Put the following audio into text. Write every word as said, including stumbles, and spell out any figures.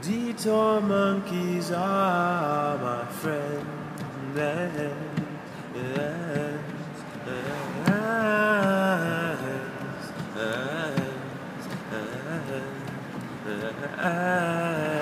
Detour monkeys are my friend. Yes, yes, yes, yes, yes.